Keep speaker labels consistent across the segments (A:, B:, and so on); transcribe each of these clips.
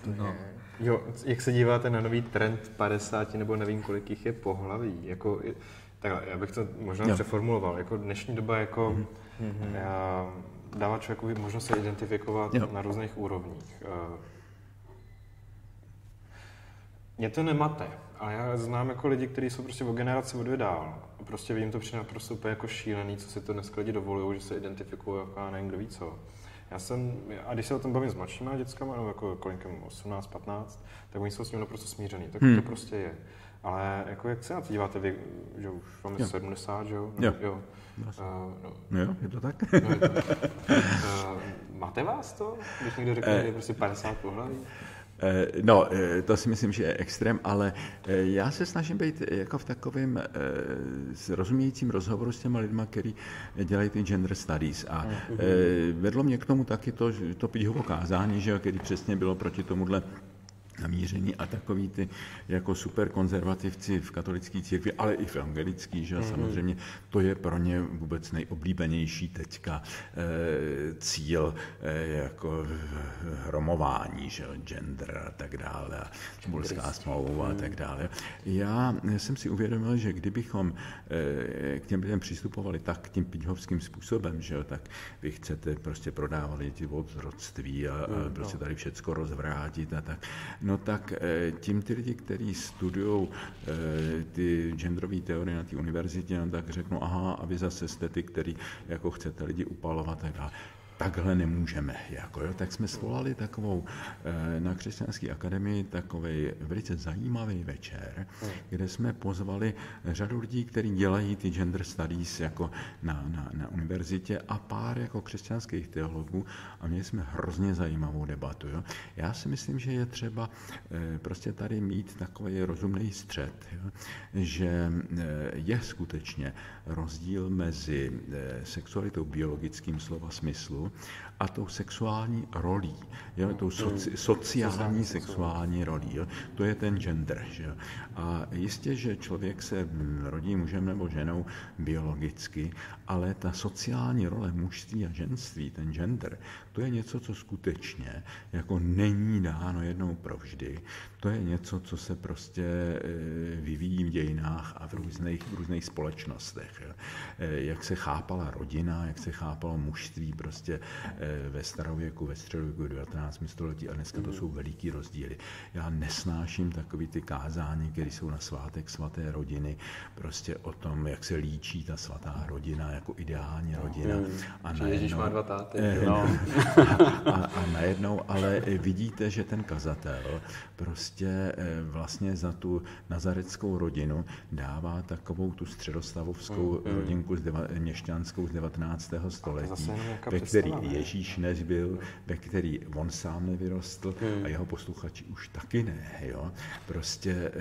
A: No.
B: Jo, jak se díváte na nový trend 50 nebo nevím, kolik jich je pohlaví? Jako, tak já bych to možná přeformuloval. Jako dnešní doba jako dává člověku možnost se identifikovat na různých úrovních. Mě to nemate, ale já znám jako lidi, kteří jsou prostě o generaci o 2 dál. A prostě vím to přijde naprosto úplně jako šílený, co si to dneska lidi dovolují, že se identifikují jako já nevím, kdo ví co. A když se o tom bavím s mladšíma dětskama, nebo jako kolinkem 18, 15, tak oni jsou s tím naprosto smířený, tak to prostě je. Ale jako jak se na to díváte vy, že už vám je 70, že jo?
A: Jo, je to tak.
B: Máte vás to, když někdo řekne, že je prostě 50 pohlaví?
A: No, to si myslím, že je extrém, ale já se snažím být jako v takovém rozumějícím rozhovoru s těma lidma, který dělají ty gender studies. A vedlo mě k tomu taky to Piťhovo kázání, že, který přesně bylo proti tomuhle namíření a takový ty jako super konzervativci v katolické církvi, ale i v evangelický, že samozřejmě to je pro ně vůbec nejoblíbenější teďka cíl jako hromování, že gender a tak dále, a Bulská smlouva a tak dále. Já jsem si uvědomil, že kdybychom k těm lidem přistupovali tak tím piťhovským způsobem, že tak vy chcete prostě prodávat děti v otroctví a prostě tady všecko rozvrátit a tak, no tak tím ty lidi, kteří studují ty genderové teorie na té univerzitě, no tak řeknou, aha, a vy zase jste ty, který jako chcete lidi upalovat, tak dále. Takhle nemůžeme. Jako, jo. Tak jsme svolali takovou na Křesťanské akademii takový velice zajímavý večer, kde jsme pozvali řadu lidí, kteří dělají ty gender studies jako na univerzitě a pár jako křesťanských teologů a měli jsme hrozně zajímavou debatu. Jo. Já si myslím, že je třeba prostě tady mít takový rozumný střed, jo, že je skutečně rozdíl mezi sexualitou biologickým slova smyslu a tou sexuální rolí, jo, tou sociální sexuální rolí. Jo. To je ten gender. Že? A jistě, že člověk se rodí mužem nebo ženou biologicky, ale ta sociální role mužství a ženství, ten gender, to je něco, co skutečně jako není dáno jednou provždy. To je něco, co se prostě vyvíjí v dějinách a v různých společnostech. Jo. Jak se chápala rodina, jak se chápalo mužství prostě ve starověku, ve středověku, 19. století a dneska to jsou veliký rozdíly. Já nesnáším takový ty kázání, které jsou na svátek svaté rodiny, prostě o tom, jak se líčí ta svatá rodina jako ideální rodina.
B: A Ježíš má 2 táty.
A: A najednou, ale vidíte, že ten kazatel prostě vlastně za tu nazareckou rodinu dává takovou tu středostavovskou rodinku měšťanskou z 19. století, ve který Ježíš nebyl, ve který on sám nevyrostl a jeho posluchači už taky ne. Jo? Prostě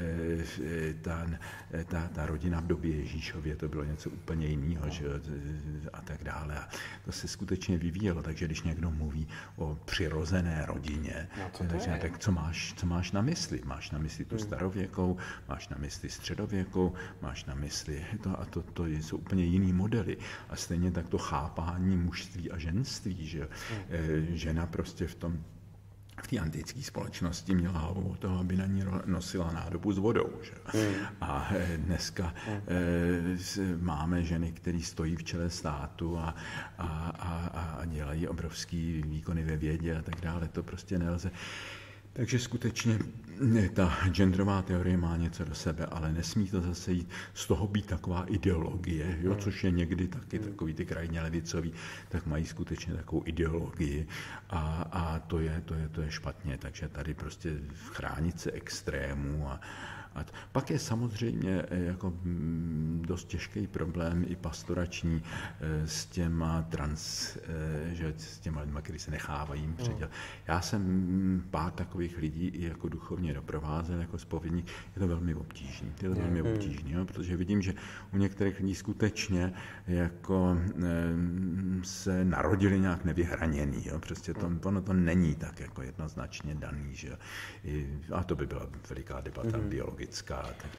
A: ta rodina v době Ježíšově, to bylo něco úplně jiného, že, a tak dále. A to se skutečně vyvíjelo, takže když někdo mluví o přirozené rodině, tak co máš na mysli? Máš na mysli tu starověkou, máš na mysli středověkou, máš na mysli to jsou úplně jiný modely. A stejně tak to chápání mužství a ženství, že žena prostě v té antické společnosti měla hlavu o toho, aby na ní nosila nádobu s vodou. Že? A dneska máme ženy, které stojí v čele státu a dělají obrovský výkony ve vědě a tak dále. To prostě nelze. Takže skutečně ta genderová teorie má něco do sebe, ale nesmí to zase jít z toho být taková ideologie, jo, což je někdy taky takový ty krajně levicový, tak mají skutečně takovou ideologii a to je špatně, takže tady prostě chránit se extrémů a pak je samozřejmě jako dost těžký problém i pastorační s těma s těma lidmi, kteří se nechávají jim předělat. Já jsem pár takových lidí i jako duchovně doprovázel, jako zpovědník. Je to velmi obtížný. Jo, protože vidím, že u některých lidí skutečně jako se narodili nějak nevyhraněný. Jo. Prostě ono to není tak jako jednoznačně daný. Že? A to by byla veliká debata biologická a tak